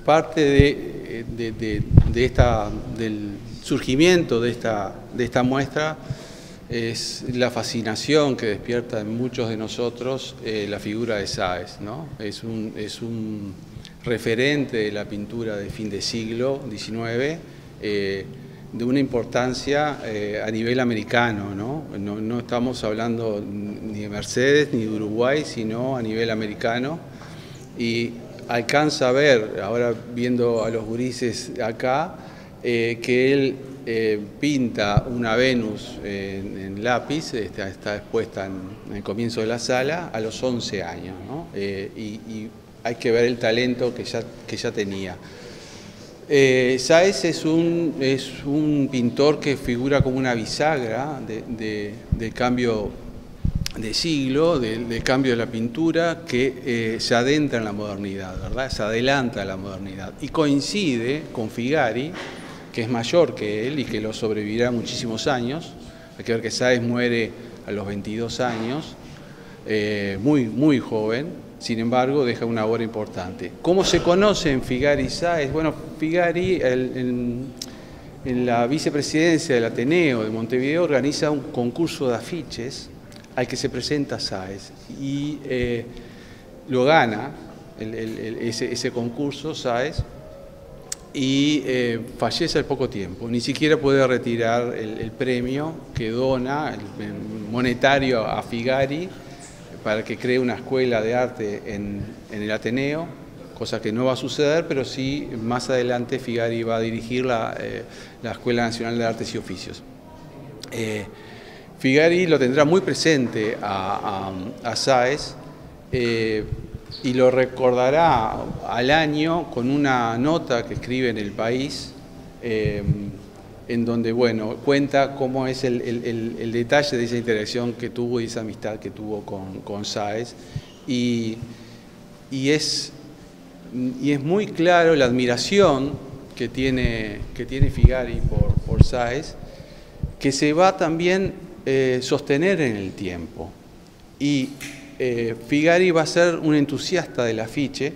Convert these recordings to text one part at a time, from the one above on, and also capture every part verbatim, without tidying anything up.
parte de, de, de, de esta, del surgimiento de esta, de esta muestra es la fascinación que despierta en muchos de nosotros eh, la figura de Sáez, ¿no? Es un, es un referente de la pintura de fin de siglo diecinueve, eh, de una importancia eh, a nivel americano, ¿no? No, no estamos hablando ni de Mercedes ni de Uruguay, sino a nivel americano. Y alcanza a ver, ahora viendo a los gurises acá, eh, que él eh, pinta una Venus eh, en, en lápiz, está, está expuesta en, en el comienzo de la sala, a los once años, ¿no? Eh, y, y hay que ver el talento que ya, que ya tenía. Eh, Sáez es un, es un pintor que figura como una bisagra de, de, del cambio de siglo, del de cambio de la pintura, que eh, se adentra en la modernidad, ¿verdad? Se adelanta a la modernidad y coincide con Figari, que es mayor que él y que lo sobrevivirá muchísimos años. Hay que ver que Sáez muere a los veintidós años, eh, muy, muy joven. Sin embargo, deja una obra importante. ¿Cómo se conocen Figari y Sáez? Bueno, Figari, el, en, en la vicepresidencia del Ateneo de Montevideo, organiza un concurso de afiches al que se presenta Sáez y eh, lo gana el, el, el, ese, ese concurso Sáez y eh, fallece al poco tiempo. Ni siquiera puede retirar el, el premio que dona, el, el monetario, a Figari, para que cree una escuela de arte en, en el Ateneo, cosa que no va a suceder, pero sí más adelante Figari va a dirigir la, eh, la Escuela Nacional de Artes y Oficios. Eh, Figari lo tendrá muy presente a, a, a Sáez eh, y lo recordará al año con una nota que escribe en El País, eh, en donde, bueno, cuenta cómo es el, el, el, el detalle de esa interacción que tuvo y esa amistad que tuvo con, con Sáez. Y, y, es, y es muy claro la admiración que tiene, que tiene Figari por, por Sáez, que se va también eh, sostener en el tiempo. Y eh, Figari va a ser un entusiasta del afiche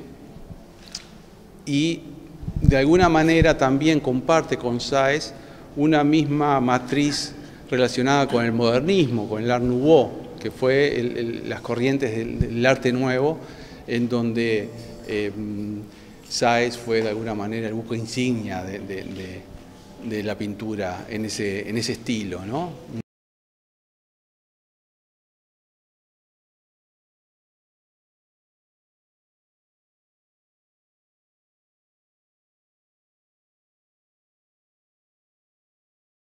y de alguna manera también comparte con Sáez una misma matriz relacionada con el modernismo, con el Art Nouveau, que fue el, el, las corrientes del, del arte nuevo, en donde eh, Sáez fue de alguna manera el buque insignia de, de, de, de la pintura en ese, en ese estilo, ¿no?